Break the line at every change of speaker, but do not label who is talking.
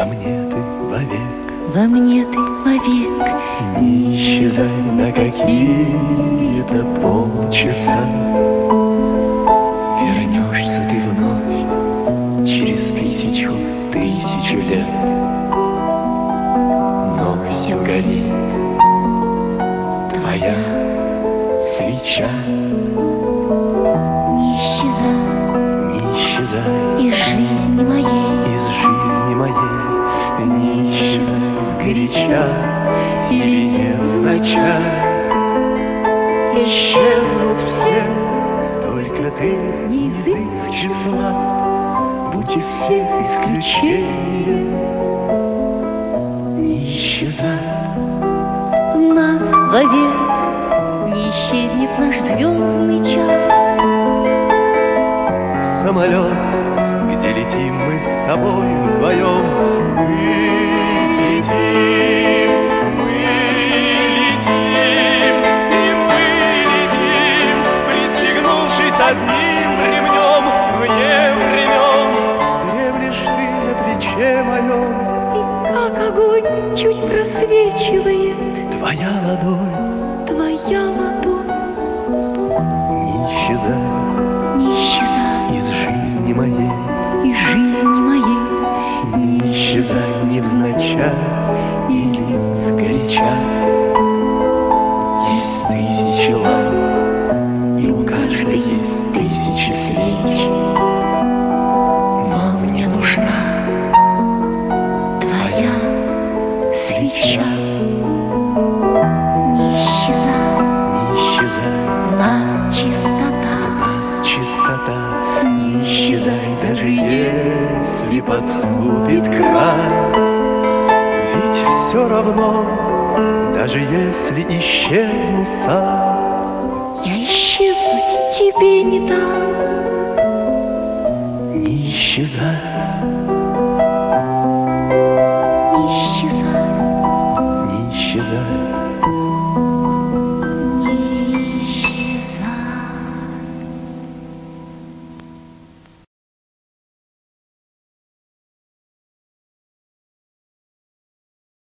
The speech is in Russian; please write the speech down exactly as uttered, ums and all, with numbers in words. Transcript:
во мне ты вовек,
во мне ты вовек.
не исчезай на какие-то полчаса. Вернешься ты вновь через тысячу, тысячу лет, но все горит твоя свеча.
Не исчезай,
Не исчезай
из жизни моей,
из жизни моей, не исчезай сгоряча или невзначай. Исчезнут все, только ты не из их числа, будь из всех исключением. Не исчезай,
в нас вовек не исчезнет наш звездный час.
самолет, где летим мы с тобой вдвоем. Мы летим, мы летим, и мы летим, пристегнувшись одним ремнем вне времен. Дремлешь ты на плече моем,
И как огонь чуть просвечивает
твоя ладонь.
твоя ладонь.
Не исчезай
Не исчезай
из жизни моей,
из жизни моей,
не исчезай невзначай или сгоряча. Есть тысячи ламп, и у каждой есть тысячи свеч, но мне нужна
твоя свеча. Не исчезай,
не исчезай,
в нас чистота.
нас чистота. Не исчезай, даже если подступит край, ведь все равно, даже если исчезну сам,
Я исчезнуть тебе не дам.
не исчезай.